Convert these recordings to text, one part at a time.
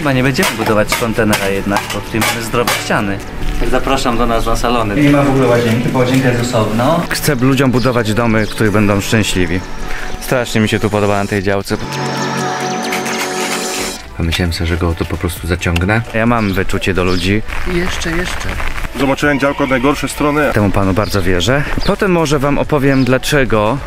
Chyba nie będziemy budować kontenera jednak, bo tutaj mamy zdrowe ściany. Tak, zapraszam do nas na salony. Nie ma w ogóle łazienki, bo łazienka jest osobno. Chcę ludziom budować domy, w których będą szczęśliwi. Strasznie mi się tu podoba na tej działce. Pomyślałem sobie, że go tu po prostu zaciągnę. Ja mam wyczucie do ludzi. I jeszcze. Zobaczyłem działko od najgorszej strony. Temu panu bardzo wierzę. Potem może wam opowiem dlaczego.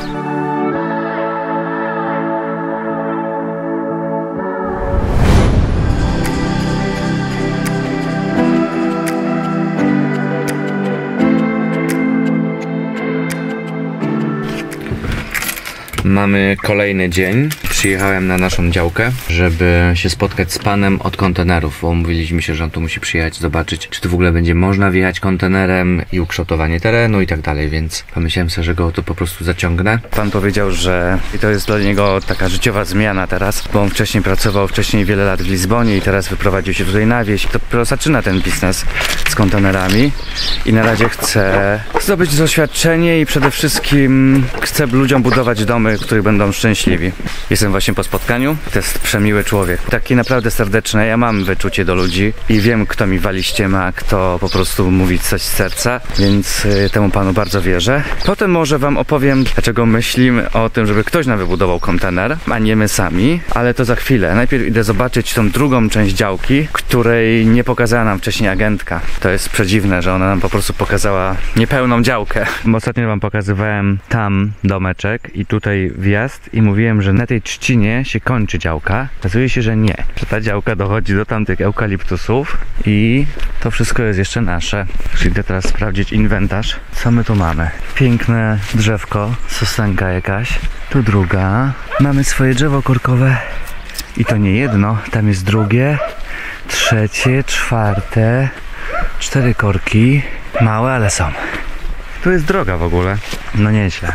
Mamy kolejny dzień. Przyjechałem na naszą działkę, żeby się spotkać z panem od kontenerów, bo umówiliśmy się, że on tu musi przyjechać, zobaczyć, czy tu w ogóle będzie można wjechać kontenerem i ukształtowanie terenu i tak dalej, więc pomyślałem sobie, że go tu po prostu zaciągnę. Pan powiedział, że to jest dla niego taka życiowa zmiana teraz, bo on wcześniej pracował wiele lat w Lizbonie i teraz wyprowadził się tutaj na wieś. Dopiero zaczyna ten biznes z kontenerami i na razie chce zdobyć doświadczenie i przede wszystkim chce ludziom budować domy, w których będą szczęśliwi. Jestem właśnie po spotkaniu. To jest przemiły człowiek. Taki naprawdę serdeczny. Ja mam wyczucie do ludzi i wiem, kto mi wali ściema, kto po prostu mówi coś z serca, więc temu panu bardzo wierzę. Potem może wam opowiem, dlaczego myślimy o tym, żeby ktoś nam wybudował kontener, a nie my sami, ale to za chwilę. Najpierw idę zobaczyć tą drugą część działki, której nie pokazała nam wcześniej agentka. To jest przedziwne, że ona nam po prostu pokazała niepełną działkę. Ostatnio wam pokazywałem tam domeczek i tutaj wjazd i mówiłem, że na tej trzcinie się kończy działka. Okazuje się, że nie. Że ta działka dochodzi do tamtych eukaliptusów i to wszystko jest jeszcze nasze. Idę teraz sprawdzić inwentarz. Co my tu mamy? Piękne drzewko, sosenka jakaś. Tu druga. Mamy swoje drzewo korkowe i to nie jedno. Tam jest drugie, trzecie, czwarte. 4 korki. Małe, ale są. Tu jest droga w ogóle. No nieźle.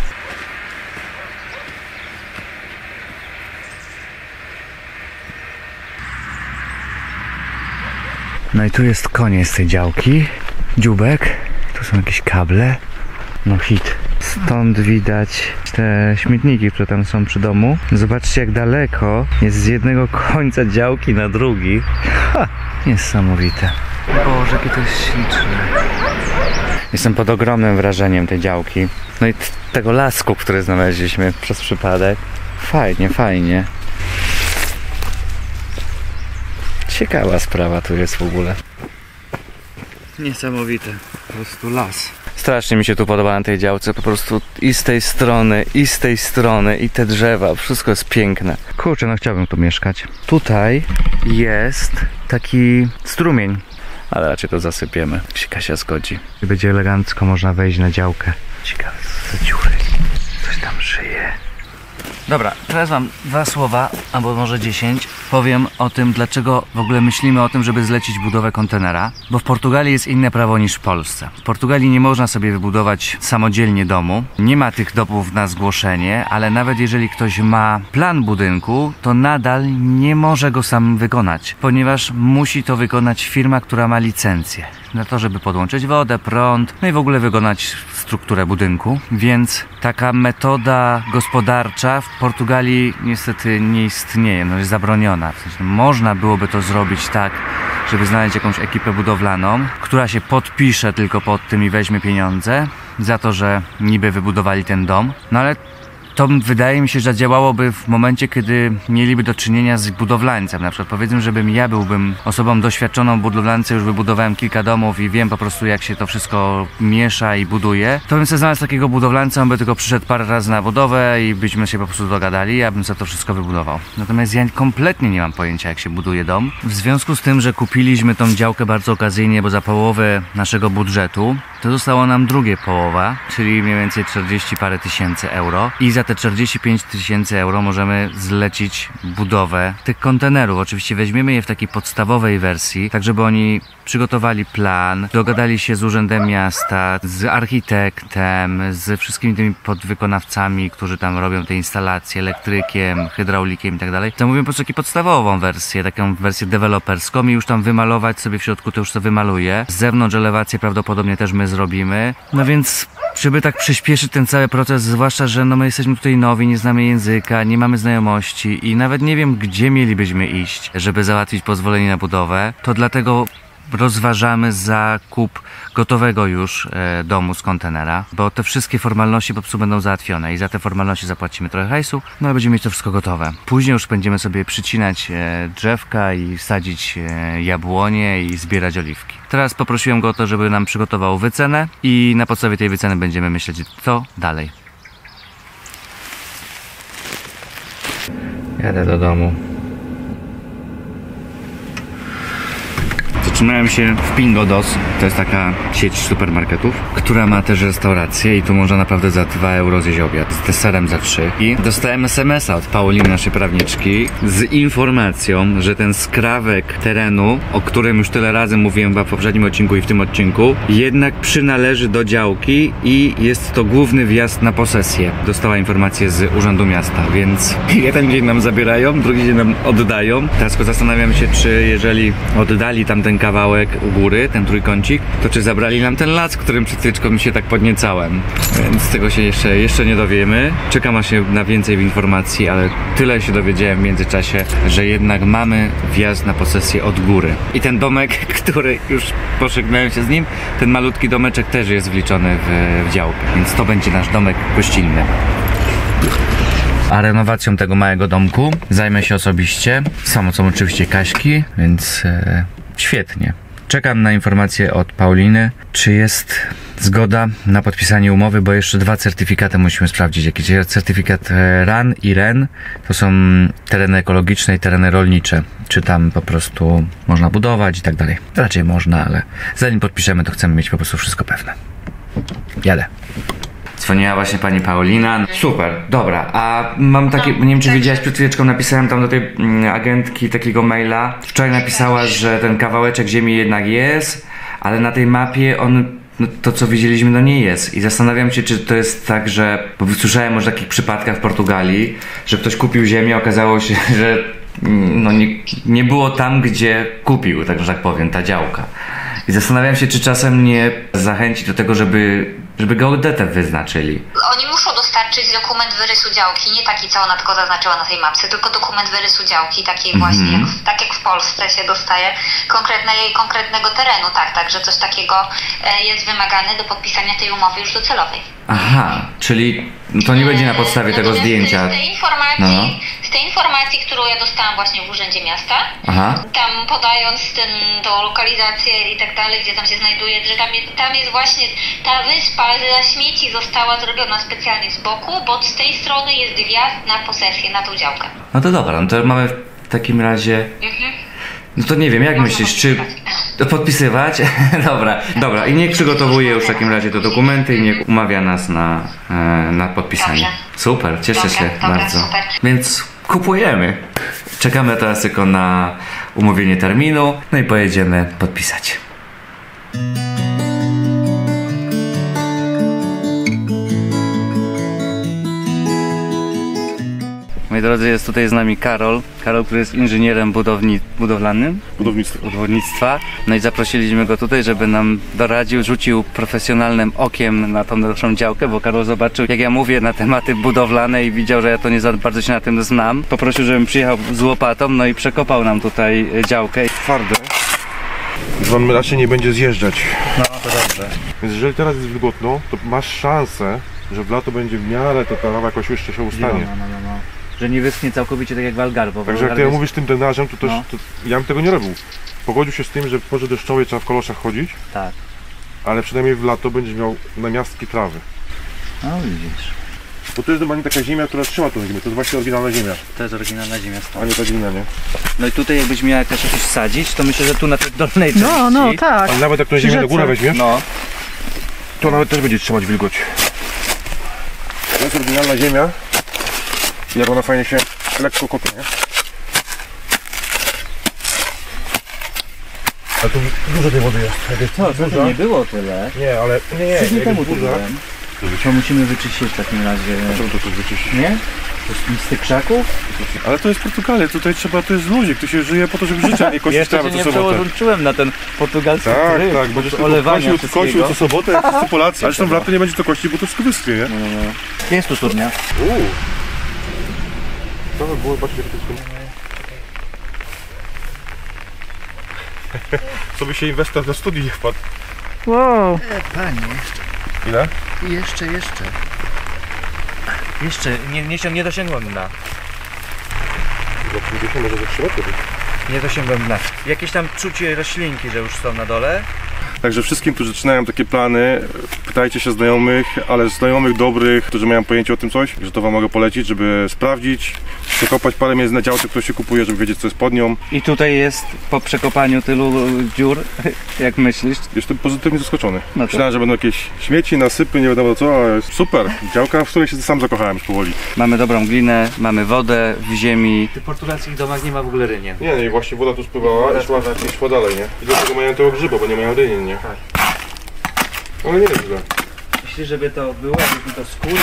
No i tu jest koniec tej działki. Dziubek. Tu są jakieś kable. No hit. Stąd widać te śmietniki, które tam są przy domu. Zobaczcie, jak daleko jest z jednego końca działki na drugi. Ha! Niesamowite. Boże, jakie to jest śliczne. Jestem pod ogromnym wrażeniem tej działki. No i tego lasku, który znaleźliśmy przez przypadek. Fajnie. Ciekawa sprawa tu jest w ogóle. Niesamowite. Po prostu las. Strasznie mi się tu podoba na tej działce. Po prostu i z tej strony, i z tej strony, i te drzewa. Wszystko jest piękne. Kurczę, no chciałbym tu mieszkać. Tutaj jest taki strumień. Ale raczej to zasypiemy. Jeśli Kasia zgodzi. Będzie elegancko, można wejść na działkę. Ciekawe, co za dziury. Coś tam żyje. Dobra, teraz wam 2 słowa, albo może 10. Powiem o tym, dlaczego w ogóle myślimy o tym, żeby zlecić budowę kontenera. Bo w Portugalii jest inne prawo niż w Polsce. W Portugalii nie można sobie wybudować samodzielnie domu. Nie ma tych domów na zgłoszenie, ale nawet jeżeli ktoś ma plan budynku, to nadal nie może go sam wykonać. Ponieważ musi to wykonać firma, która ma licencję. Na to, żeby podłączyć wodę, prąd, no i w ogóle wykonać strukturę budynku. Więc taka metoda gospodarcza w Portugalii niestety nie istnieje, no jest zabroniona. W sensie, można byłoby to zrobić tak, żeby znaleźć jakąś ekipę budowlaną, która się podpisze tylko pod tym i weźmie pieniądze za to, że niby wybudowali ten dom. No ale to wydaje mi się, że działałoby w momencie, kiedy mieliby do czynienia z budowlańcem. Na przykład powiedzmy, żebym ja byłbym osobą doświadczoną budowlance, już wybudowałem kilka domów i wiem po prostu, jak się to wszystko miesza i buduje, to bym sobie znalazł takiego budowlańca, on by tylko przyszedł parę razy na budowę i byśmy się po prostu dogadali, ja bym sobie to wszystko wybudował. Natomiast ja kompletnie nie mam pojęcia, jak się buduje dom. W związku z tym, że kupiliśmy tą działkę bardzo okazyjnie, bo za połowę naszego budżetu, to została nam drugie połowa, czyli mniej więcej 40 parę tysięcy euro i za te 45 tysięcy euro możemy zlecić budowę tych kontenerów. Oczywiście weźmiemy je w takiej podstawowej wersji, tak żeby oni przygotowali plan, dogadali się z urzędem miasta, z architektem, z wszystkimi tymi podwykonawcami, którzy tam robią te instalacje, elektrykiem, hydraulikiem i tak dalej. Zamówimy po prostu taką podstawową wersję, taką wersję deweloperską i już tam wymalować sobie w środku, to już to wymaluję. Z zewnątrz elewację prawdopodobnie też my zrobimy. No więc, żeby tak przyspieszyć ten cały proces, zwłaszcza, że no my jesteśmy tutaj nowi, nie znamy języka, nie mamy znajomości i nawet nie wiem, gdzie mielibyśmy iść, żeby załatwić pozwolenie na budowę, to dlatego rozważamy zakup gotowego już domu z kontenera, bo te wszystkie formalności po prostu będą załatwione i za te formalności zapłacimy trochę hajsu, no ale będziemy mieć to wszystko gotowe. Później już będziemy sobie przycinać drzewka i sadzić jabłonie i zbierać oliwki. Teraz poprosiłem go o to, żeby nam przygotował wycenę i na podstawie tej wyceny będziemy myśleć, co dalej. Jadę do domu. Zatrzymałem się w Pingodos, to jest taka sieć supermarketów, która ma też restaurację i tu można naprawdę za 2 euro zjeść obiad, z deserem za 3. I dostałem SMS-a od Pauliny, naszej prawniczki, z informacją, że ten skrawek terenu, o którym już tyle razy mówiłem w poprzednim odcinku i w tym odcinku, jednak przynależy do działki i jest to główny wjazd na posesję. Dostała informację z Urzędu Miasta, więc jeden dzień nam zabierają, drugi dzień nam oddają. Teraz tylko zastanawiam się, czy jeżeli oddali tam ten kawałek u góry, ten trójkącik, to czy zabrali nam ten las, którym przed chwileczką się tak podniecałem. Więc tego się jeszcze nie dowiemy. Czekam aż się na więcej informacji, ale tyle się dowiedziałem w międzyczasie, że jednak mamy wjazd na posesję od góry. I ten domek, który już pożegnałem się z nim, ten malutki domeczek też jest wliczony w działkę, więc to będzie nasz domek gościnny. A renowacją tego małego domku zajmę się osobiście. Samo są oczywiście Kaśki, więc świetnie. Czekam na informację od Pauliny, czy jest zgoda na podpisanie umowy, bo jeszcze 2 certyfikaty musimy sprawdzić. Jakiś certyfikat RAN i REN, to są tereny ekologiczne i tereny rolnicze. Czy tam po prostu można budować i tak dalej. Raczej można, ale zanim podpiszemy, to chcemy mieć po prostu wszystko pewne. Jadę. Dzwoniła właśnie pani Paulina. Super, dobra, a mam takie, nie wiem czy wiedziałaś, przed chwileczką napisałem tam do tej agentki takiego maila. Wczoraj napisała, że ten kawałeczek ziemi jednak jest, ale na tej mapie on, no, to co widzieliśmy, no nie jest. I zastanawiam się, czy to jest tak, że, bo słyszałem o takich przypadkach w Portugalii, że ktoś kupił ziemię, okazało się, że no nie było tam, gdzie kupił, tak powiem, ta działka. I zastanawiam się, czy czasem nie zachęcić do tego, żeby geodetę wyznaczyli. Oni muszą dostarczyć dokument wyrysu działki, nie taki, co ona tylko zaznaczyła na tej mapce, tylko dokument wyrysu działki, takiej właśnie, tak jak w Polsce się dostaje konkretnego terenu, tak, że coś takiego jest wymagane do podpisania tej umowy już docelowej. Aha, czyli to nie będzie na podstawie tego zdjęcia. Z tej informacji, którą ja dostałam właśnie w Urzędzie Miasta, tam podając tą lokalizację i tak dalej, gdzie tam się znajduje, że tam jest właśnie ta wyspa dla śmieci została zrobiona specjalnie z boku, bo z tej strony jest wjazd na posesję, na tą działkę. No to dobra, no to mamy w takim razie... No to nie wiem, jak myślisz, czy podpisywać? Dobra, i niech przygotowuje już w takim razie te dokumenty i niech umawia nas na podpisanie. Dobrze. Super, cieszę się bardzo. Super. Więc kupujemy. Czekamy teraz tylko na umówienie terminu, no i pojedziemy podpisać. Moi drodzy, jest tutaj z nami Karol, który jest inżynierem budownictwa. No i zaprosiliśmy go tutaj, żeby nam doradził, rzucił profesjonalnym okiem na tą naszą działkę, bo Karol zobaczył, jak ja mówię na tematy budowlane i widział, że ja to nie za bardzo się na tym znam. Poprosił, żebym przyjechał z łopatą, no i przekopał nam tutaj działkę. Twarde. Już on raczej nie będzie zjeżdżać. No to dobrze. Więc jeżeli teraz jest wilgotno, to masz szansę, że w lato będzie w miarę, to ta lawa jakoś jeszcze się ustanie. No. Że nie wyschnie całkowicie tak jak w Algarve. Także jak ty mówisz tym drenażem, to ja bym tego nie robił. Pogodził się z tym, że w porze deszczowej trzeba w koloszach chodzić. Tak. Ale przynajmniej w lato będziesz miał namiastki trawy. No widzisz. Bo to jest normalnie taka ziemia, która trzyma tą ziemię. To jest właśnie oryginalna ziemia. To jest oryginalna ziemia. A nie ta glina, nie? No i tutaj jakbyś miał jakieś sadzić, to myślę, że tu na tej dolnej części. No tak. Ale nawet jak tą ziemię do góry weźmiesz, to nawet też będzie trzymać wilgoć. To jest oryginalna ziemia. Jak ona fajnie się lekko kopie, nie? Ale tu dużo tej wody jest. To nie było tyle. Nie, ale nie. Temu to musimy wyczyścić w takim razie. A czemu to coś wyczyścić? Nie? Z tych krzaków? Ale to jest Portugalia, tutaj trzeba, to jest luzik, tu się żyje po to, żeby żyć, a nie kościć Jeszcze trawę się nie co sobotę. przełączyłem na ten portugalski Tak, tryb, tak, będziesz tylko olewania kosił co sobotę, jak wszyscy Polacy. Ale zresztą w lato nie będzie to kości, bo to wszystko wyschnie, nie? Gdzie jest tu studnia? To by było, zobaczcie, jak to jest. Co by się inwestor na studii nie wpadł? Wow. Panie. Ile? Jeszcze. Nie dosięgłem dna. Za 50, może za 3 lata. Nie dosięgłem dna. Jakieś tam czucie roślinki, że już są na dole. Także wszystkim, którzy zaczynają takie plany, pytajcie się znajomych, ale znajomych dobrych, którzy mają pojęcie o tym coś, że to wam mogę polecić, żeby sprawdzić, przekopać parę miejsc na działce, które się kupuje, żeby wiedzieć, co jest pod nią. I tutaj jest po przekopaniu tylu dziur, jak myślisz? Jestem pozytywnie zaskoczony. No to. Myślałem, że będą jakieś śmieci, nasypy, nie wiadomo co, ale super. Działka, w której się sam zakochałem już powoli. Mamy dobrą glinę, mamy wodę w ziemi. W tych portugalskich domach nie ma w ogóle rynien. Nie, i właśnie woda tu spływała i szła dalej, nie? I dlatego mają tego grzyba, bo nie mają rynien, nie? Tak. Ale nie jest źle. Jeśli żeby to było, jakbyśmy to skuli.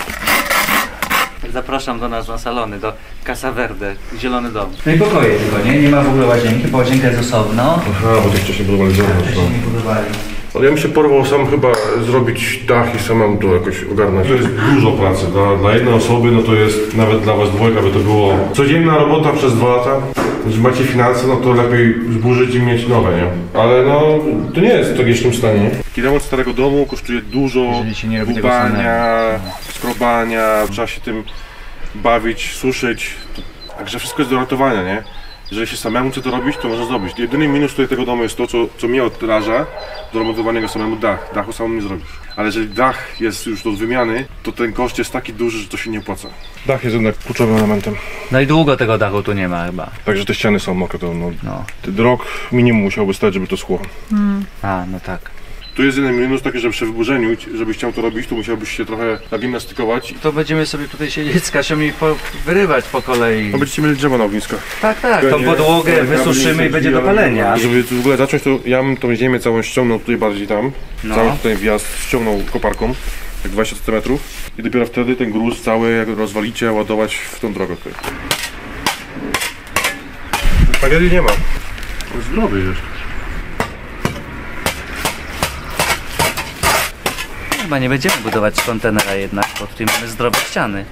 Zapraszam do nas na salony, do Casa Verde, Zielony Dom. No i pokoje tylko, nie? Nie ma w ogóle łazienki, bo łazienka jest osobno. Aha, bo to wcześniej budowali zewnątrz. Wcześniej nie budowali. Ale ja bym się porwał sam chyba zrobić dach i samemu to jakoś ogarnąć. To jest dużo pracy. Dla jednej osoby, no to jest nawet dla was dwojga, by to było codzienna robota przez 2 lata. Jeśli macie finanse, no to lepiej zburzyć i mieć nowe, nie? Ale no, to nie jest w tragicznym stanie. Taki remont starego domu kosztuje dużo Jeżeli się nie robi tego dbania, skrobania, trzeba się tym bawić, suszyć. Także wszystko jest do ratowania, nie? Jeżeli się samemu chce to robić, to można zrobić. Jedyny minus tutaj tego domu jest to, co mnie odraża do remontowania go samemu dach. Dachu samemu nie zrobisz. Ale jeżeli dach jest już do wymiany, to ten koszt jest taki duży, że to się nie opłaca. Dach jest jednak kluczowym elementem. No i długo tego dachu tu nie ma chyba. Także te ściany są mokre, to No. ten rok minimum musiałby stać, żeby to schło. A, no tak. Tu jest jeden minus taki, że przy wyburzeniu, żebyś chciał to robić, to musiałbyś się trochę nagimnastykować. To będziemy sobie tutaj siedzieć z Kasią i wyrywać po kolei. No będziecie mieli drzewo na ogniskach. Tak, tą podłogę wysuszymy i będzie do palenia. Żeby w ogóle zacząć, to ja bym tą ziemię całą ściągnął tutaj bardziej tam. No. Cały tutaj wjazd ściągnął koparką, jak 20 cm. I dopiero wtedy ten gruz cały, jak rozwalicie, ładować w tą drogę tutaj. Spaghetti nie ma. To jest zdrowy jeszcze. Chyba nie będziemy budować kontenera jednak, bo tutaj mamy zdrowe ściany.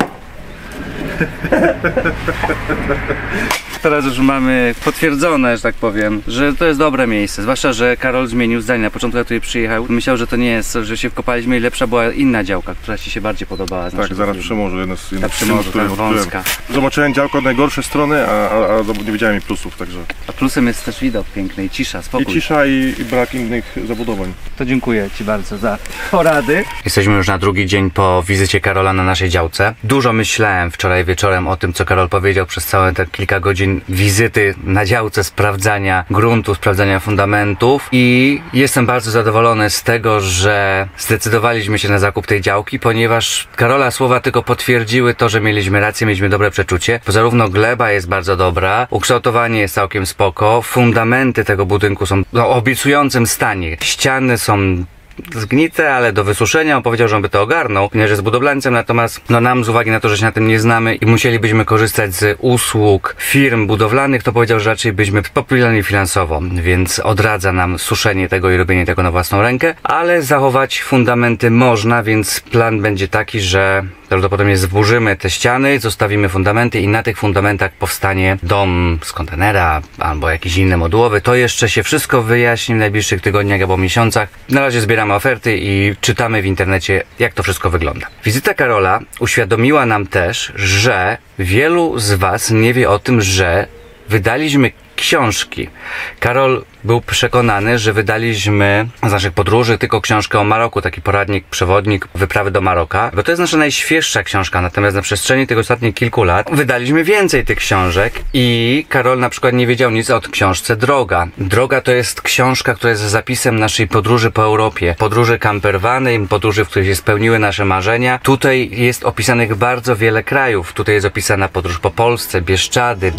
Teraz już mamy potwierdzone, że tak powiem, że to jest dobre miejsce. Zwłaszcza, że Karol zmienił zdanie. Na początku jak tutaj przyjechał, myślał, że to nie jest, że się wkopaliśmy i lepsza była inna działka, która ci się bardziej podobała. Tak, zaraz przy morzu, jedna Ta przy morzu, ta wąska. Zobaczyłem działko od najgorszej strony, a nie widziałem jej plusów, także. A plusem jest też widok piękny i cisza, spokój. I cisza i brak innych zabudowań. To dziękuję Ci bardzo za porady. Jesteśmy już na drugi dzień po wizycie Karola na naszej działce. Dużo myślałem wczoraj wieczorem o tym, co Karol powiedział przez całe te kilka godzin wizyty na działce, sprawdzania gruntu, sprawdzania fundamentów i jestem bardzo zadowolony z tego, że zdecydowaliśmy się na zakup tej działki, ponieważ Karola słowa tylko potwierdziły to, że mieliśmy rację, mieliśmy dobre przeczucie, bo zarówno gleba jest bardzo dobra, ukształtowanie jest całkiem spoko, fundamenty tego budynku są w obiecującym stanie, ściany są zgnite, ale do wysuszenia. On powiedział, że on by to ogarnął, ponieważ jest budowlańcem, natomiast nam z uwagi na to, że się na tym nie znamy i musielibyśmy korzystać z usług firm budowlanych, to powiedział, że raczej byśmy popilali finansowo, więc odradza nam suszenie tego i robienie tego na własną rękę, ale zachować fundamenty można, więc plan będzie taki, że prawdopodobnie zburzymy te ściany, zostawimy fundamenty i na tych fundamentach powstanie dom z kontenera albo jakiś inny modułowy. To jeszcze się wszystko wyjaśni w najbliższych tygodniach albo miesiącach. Na razie zbieramy oferty i czytamy w internecie, jak to wszystko wygląda. Wizyta Karola uświadomiła nam też, że wielu z Was nie wie o tym, że wydaliśmy książki. Karol był przekonany, że wydaliśmy z naszych podróży tylko książkę o Maroku, taki poradnik, przewodnik wyprawy do Maroka, bo to jest nasza najświeższa książka, natomiast na przestrzeni tych ostatnich kilku lat wydaliśmy więcej tych książek i Karol na przykład nie wiedział nic o książce Droga. Droga to jest książka, która jest zapisem naszej podróży po Europie, podróży campervanej, podróży, w której się spełniły nasze marzenia. Tutaj jest opisanych bardzo wiele krajów, tutaj jest opisana podróż po Polsce, Bieszczady,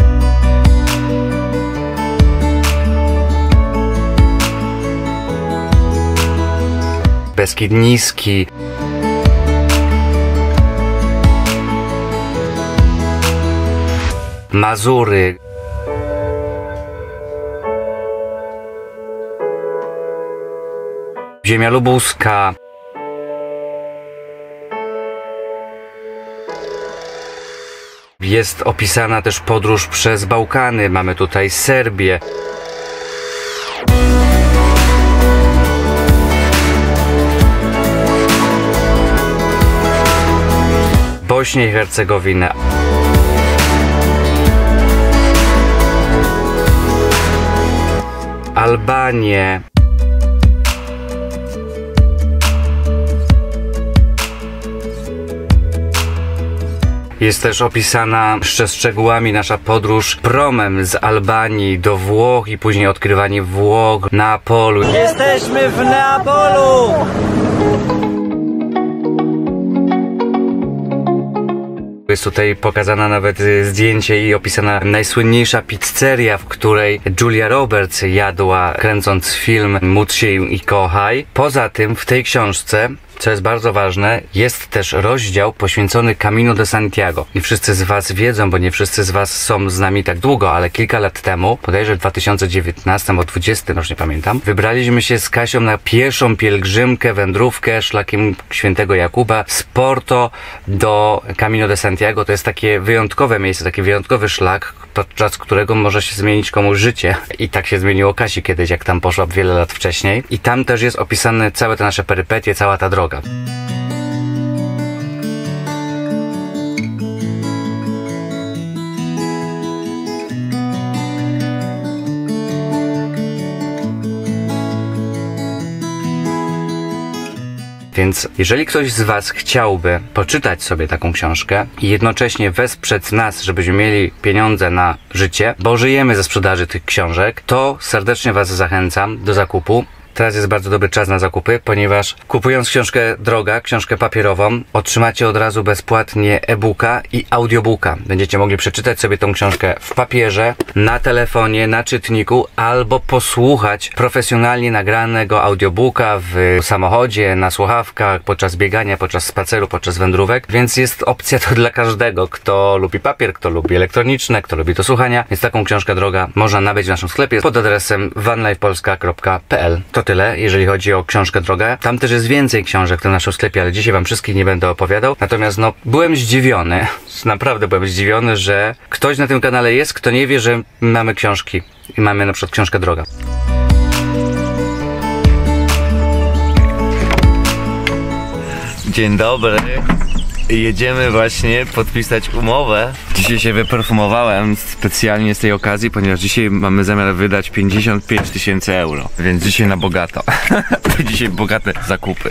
Beskid Niski. Mazury. Ziemia lubuska. Jest opisana też podróż przez Bałkany. Mamy tutaj Serbię. Bośnię i Hercegowinę. Albanię. Jest też opisana jeszcze szczegółami nasza podróż promem z Albanii do Włoch i później odkrywanie Włoch, Neapolu. Jesteśmy w Neapolu! Jest tutaj pokazana nawet zdjęcie i opisana najsłynniejsza pizzeria, w której Julia Roberts jadła, kręcąc film Módl się i kochaj. Poza tym w tej książce, co jest bardzo ważne, jest też rozdział poświęcony Camino de Santiago. Nie wszyscy z was wiedzą, bo nie wszyscy z was są z nami tak długo, ale kilka lat temu, bodajże w 2019 albo 2020, już nie pamiętam, wybraliśmy się z Kasią na pierwszą pielgrzymkę, wędrówkę szlakiem Świętego Jakuba z Porto do Camino de Santiago. To jest takie wyjątkowe miejsce, taki wyjątkowy szlak, podczas którego może się zmienić komuś życie. I tak się zmieniło Kasi kiedyś, jak tam poszła wiele lat wcześniej. I tam też jest opisane całe te nasze perypetie, cała ta droga. Więc jeżeli ktoś z was chciałby poczytać sobie taką książkę i jednocześnie wesprzeć nas, żebyśmy mieli pieniądze na życie, bo żyjemy ze sprzedaży tych książek, to serdecznie was zachęcam do zakupu. Teraz jest bardzo dobry czas na zakupy, ponieważ kupując książkę Droga, książkę papierową, otrzymacie od razu bezpłatnie e-booka i audiobooka. Będziecie mogli przeczytać sobie tą książkę w papierze, na telefonie, na czytniku, albo posłuchać profesjonalnie nagranego audiobooka w samochodzie, na słuchawkach, podczas biegania, podczas spaceru, podczas wędrówek. Więc jest opcja to dla każdego, kto lubi papier, kto lubi elektroniczne, kto lubi do słuchania. Więc taką książkę Droga można nabyć w naszym sklepie pod adresem vanlifepolska.pl. To tyle, jeżeli chodzi o książkę Droga. Tam też jest więcej książek w tym naszym sklepie, ale dzisiaj wam wszystkich nie będę opowiadał. Natomiast no, byłem zdziwiony, naprawdę byłem zdziwiony, że ktoś na tym kanale jest, kto nie wie, że mamy książki. I mamy na przykład książkę Droga. Dzień dobry. Jedziemy właśnie podpisać umowę. Dzisiaj się wyperfumowałem specjalnie z tej okazji, ponieważ dzisiaj mamy zamiar wydać 55 000 euro. Więc dzisiaj na bogato. Dzisiaj bogate zakupy.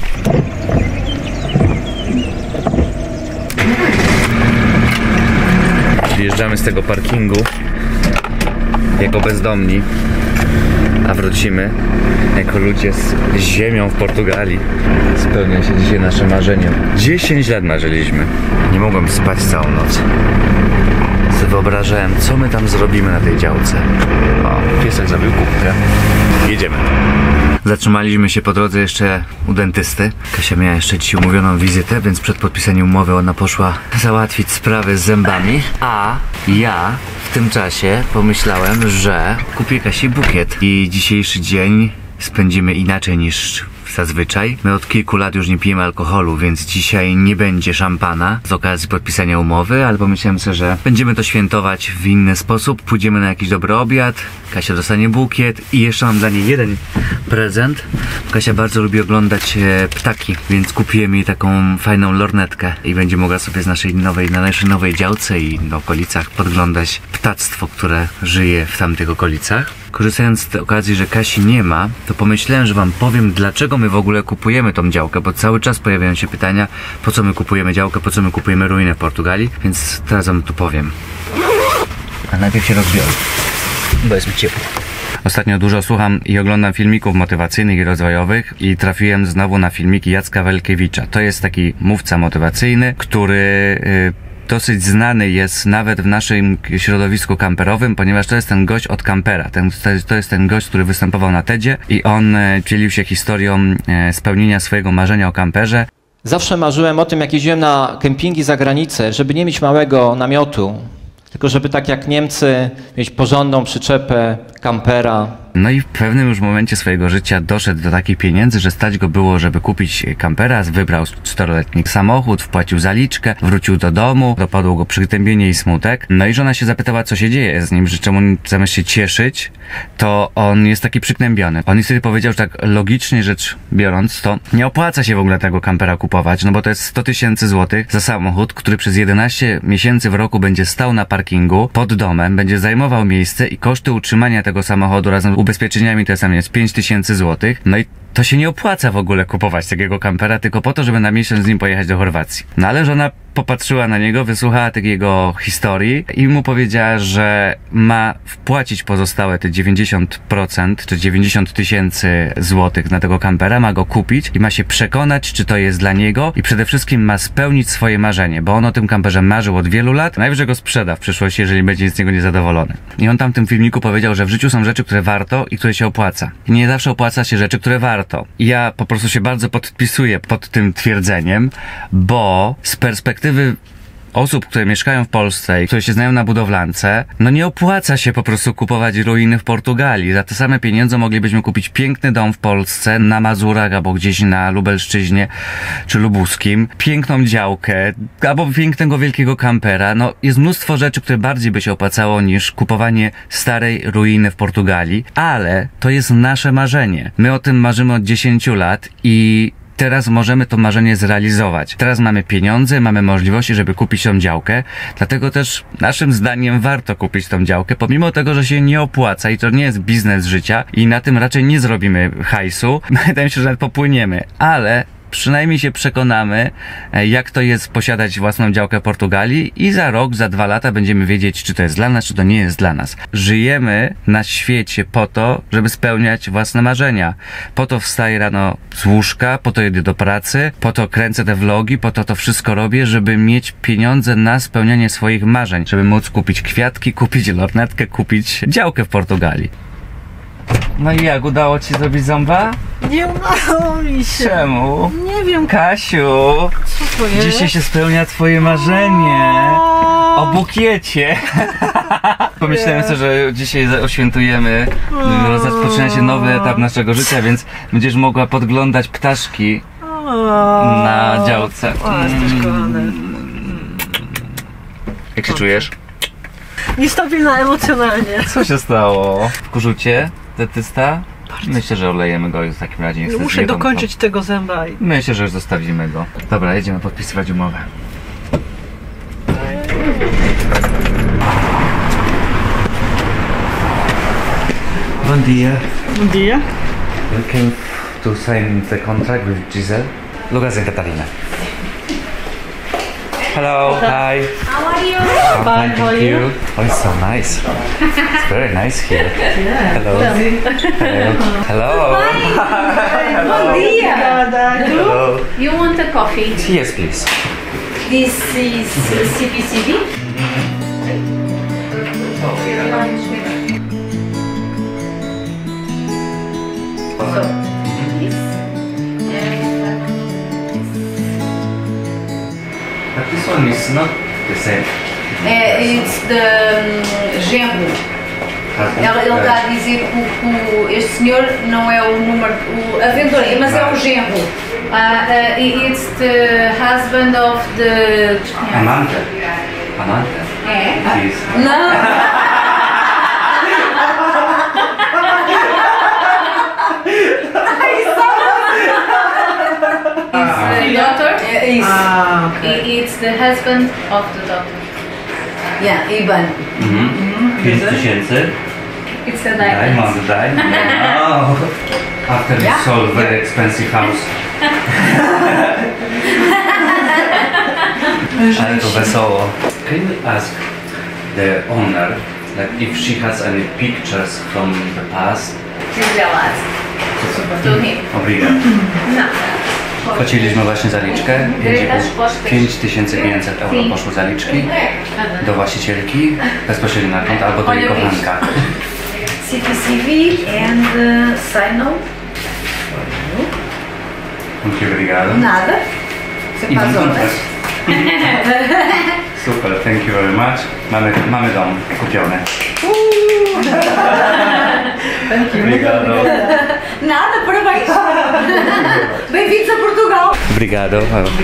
Wyjeżdżamy z tego parkingu jako bezdomni, a wrócimy jako ludzie z ziemią w Portugalii. Spełnia się dzisiaj nasze marzenie. 10 lat marzyliśmy. Nie mogłem spać całą noc. Wyobrażałem, co my tam zrobimy na tej działce. O, piesek zabił kubkę. Jedziemy. Zatrzymaliśmy się po drodze jeszcze u dentysty. Kasia miała jeszcze dzisiaj umówioną wizytę, więc przed podpisaniem umowy ona poszła załatwić sprawy z zębami, a ja w tym czasie pomyślałem, że kupię Kasi bukiet i dzisiejszy dzień spędzimy inaczej niż zazwyczaj. My od kilku lat już nie pijemy alkoholu, więc dzisiaj nie będzie szampana z okazji podpisania umowy, ale pomyślałem sobie, że będziemy to świętować w inny sposób. Pójdziemy na jakiś dobry obiad, Kasia dostanie bukiet i jeszcze mam dla niej jeden prezent. Kasia bardzo lubi oglądać ptaki, więc kupiłem jej taką fajną lornetkę i będzie mogła sobie na naszej nowej działce i na okolicach podglądać ptactwo, które żyje w tamtych okolicach. Korzystając z tej okazji, że Kasi nie ma, to pomyślałem, że wam powiem, dlaczego my w ogóle kupujemy tą działkę, bo cały czas pojawiają się pytania, po co my kupujemy działkę, po co my kupujemy ruinę w Portugalii, więc teraz wam tu powiem. A najpierw się rozbiorę, bo jest mi ciepło. Ostatnio dużo słucham i oglądam filmików motywacyjnych i rozwojowych i trafiłem znowu na filmiki Jacka Welkiewicza. To jest taki mówca motywacyjny, który dosyć znany jest nawet w naszym środowisku kamperowym, ponieważ to jest ten gość od kampera. To jest ten gość, który występował na TEDzie i on dzielił się historią spełnienia swojego marzenia o kamperze. Zawsze marzyłem o tym, jak jeździłem na kempingi za granicę, żeby nie mieć małego namiotu, Tylko żeby tak jak Niemcy mieć porządną przyczepę, kampera. No i w pewnym już momencie swojego życia doszedł do takich pieniędzy, że stać go było, żeby kupić kampera, wybrał 4-letni samochód, wpłacił zaliczkę, wrócił do domu, dopadło go przygnębienie i smutek. No i żona się zapytała, co się dzieje z nim, że czemu zamiast się cieszyć, to on jest taki przygnębiony. On wtedy powiedział, że tak logicznie rzecz biorąc, to nie opłaca się w ogóle tego kampera kupować, no bo to jest 100 000 złotych za samochód, który przez 11 miesięcy w roku będzie stał na parkingu pod domem, będzie zajmował miejsce i koszty utrzymania tego samochodu razem z ubezpieczeniami to jest 5000 złotych. No i to się nie opłaca w ogóle kupować takiego kampera tylko po to, żeby na miesiąc z nim pojechać do Chorwacji. No ale żona popatrzyła na niego, wysłuchała tych jego historii i mu powiedziała, że ma wpłacić pozostałe te 90% czy 90 000 złotych na tego kampera, ma go kupić i ma się przekonać, czy to jest dla niego i przede wszystkim ma spełnić swoje marzenie, bo on o tym kamperze marzył od wielu lat, najwyżej go sprzeda w przyszłości, jeżeli będzie z niego niezadowolony. I on tam w tym filmiku powiedział, że w życiu są rzeczy, które warto i które się opłaca. I nie zawsze opłaca się rzeczy, które warto. I ja po prostu się bardzo podpisuję pod tym twierdzeniem, bo z perspektywy osób, które mieszkają w Polsce i które się znają na budowlance, no nie opłaca się po prostu kupować ruiny w Portugalii. Za te same pieniądze moglibyśmy kupić piękny dom w Polsce, na Mazurach, albo gdzieś na Lubelszczyźnie, czy Lubuskim, piękną działkę, albo pięknego wielkiego kampera. No jest mnóstwo rzeczy, które bardziej by się opłacało niż kupowanie starej ruiny w Portugalii, ale to jest nasze marzenie. My o tym marzymy od 10 lat i teraz możemy to marzenie zrealizować. Teraz mamy pieniądze, mamy możliwości, żeby kupić tą działkę, dlatego też naszym zdaniem warto kupić tą działkę, pomimo tego, że się nie opłaca i to nie jest biznes życia i na tym raczej nie zrobimy hajsu. Wydaje mi się, że nawet popłyniemy, ale przynajmniej się przekonamy, jak to jest posiadać własną działkę w Portugalii i za rok, za 2 lata będziemy wiedzieć, czy to jest dla nas, czy to nie jest dla nas. Żyjemy na świecie po to, żeby spełniać własne marzenia. Po to wstaję rano z łóżka, po to jedę do pracy, po to kręcę te vlogi, po to to wszystko robię, żeby mieć pieniądze na spełnianie swoich marzeń, żeby móc kupić kwiatki, kupić lornetkę, kupić działkę w Portugalii. No i jak, udało ci zrobić ząba? Nie udało mi się. Czemu? Nie wiem, Kasiu, co to jest. dzisiaj się spełnia twoje marzenie o bukiecie. Pomyślałem sobie, że dzisiaj oświętujemy, rozpoczyna się nowy etap naszego życia, więc będziesz mogła podglądać ptaszki na działce. O, jesteś kochany. Jak się czujesz? Niestabilna emocjonalnie. Co się stało? Wkurzył cię dentysta? Myślę, że olejemy go już w takim razie. Muszę dokończyć tego zęba. Myślę, że już zostawimy go. Dobra, jedziemy podpisywać umowę. Bon dia. Bon dia. We came to sign the contract with Giselle. Lucas and Katarina. Hello, hi. How are you? I'm Fine, fine, how are thank you? you. Oh, it's so nice. It's very nice here. Hello. Hello. Bom dia. Hello. You want a coffee? Yes, please. This is CPCB. So, this. But this one is not the same. It's the genro. Ele está a dizer que este senhor não é o número, a ventoria, mas é o genro. It's the husband of the... Amanda. Amanda. É? Please. Não! His daughter is. Okay. It's the husband of the daughter. Yeah, Ivan. 5000. It's a diamond. Diamond. Oh. After we sold very expensive house. Ale to wesoło. Can you ask the owner, like, if she has any pictures from the past? To him. Obrigado. No. Płaciliśmy właśnie zaliczkę. 5500 euro poszło zaliczki do właścicielki, bezpośrednio na konto albo do jej kochanka. CPCV and sign out. Muito obrigado. Nada. Você E faz vamos horas. Super, thank you very much. Mamy dom kupiony. Obrigado. Nada, parabéns. Bem-vindos a Portugal. Obrigado.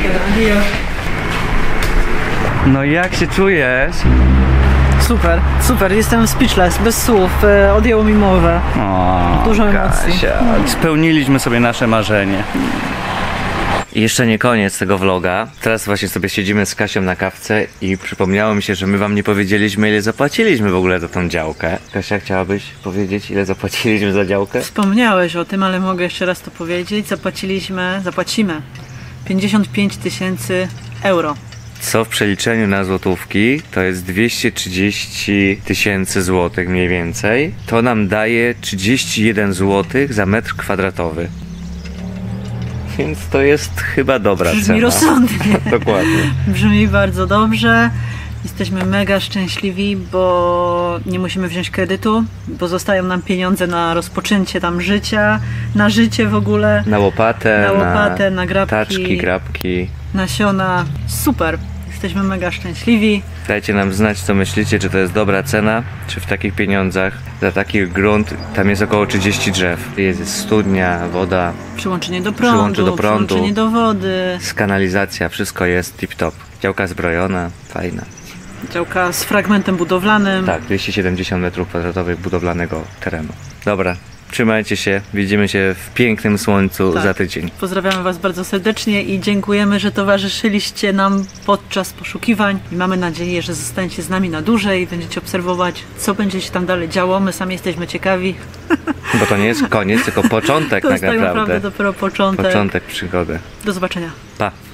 No jak się czujesz? Super, super, jestem speechless, bez słów, odjęło mi mowę. O, Dużo emocji. Kasia, spełniliśmy sobie nasze marzenie. I jeszcze nie koniec tego vloga. Teraz właśnie sobie siedzimy z Kasią na kawce i przypomniało mi się, że my wam nie powiedzieliśmy, ile zapłaciliśmy w ogóle za tą działkę. Kasia, chciałabyś powiedzieć, ile zapłaciliśmy za działkę? Wspomniałeś o tym, ale mogę jeszcze raz to powiedzieć. Zapłacimy 55 000 euro. Co w przeliczeniu na złotówki to jest 230 000 złotych mniej więcej. To nam daje 31 złotych za metr kwadratowy. Więc to jest chyba dobra Brzmi cena. rozsądnie. Dokładnie. Brzmi bardzo dobrze. Jesteśmy mega szczęśliwi, bo nie musimy wziąć kredytu, bo zostają nam pieniądze na rozpoczęcie tam życia, na życie w ogóle, Na łopatę, na grabki, taczki, grabki. nasiona. Super. Jesteśmy mega szczęśliwi. Dajcie nam znać, co myślicie, czy to jest dobra cena, czy w takich pieniądzach, za taki grunt, tam jest około 30 drzew. Jest studnia, woda, Przyłączenie do Przyłącze do prądu, prądu. przyłączenie do wody, kanalizacja, wszystko jest tip-top. Działka zbrojona, fajna. działka z fragmentem budowlanym. Tak, 270 m2 budowlanego terenu. Dobra, trzymajcie się, widzimy się w pięknym słońcu Tak. za tydzień. Pozdrawiamy Was bardzo serdecznie i dziękujemy, że towarzyszyliście nam podczas poszukiwań i mamy nadzieję, że zostaniecie z nami na dłużej i będziecie obserwować, co będzie się tam dalej działo. My sami jesteśmy ciekawi. Bo to nie jest koniec, tylko początek To tak jest tak naprawdę naprawdę. dopiero początek. Początek przygody. Do zobaczenia. Pa!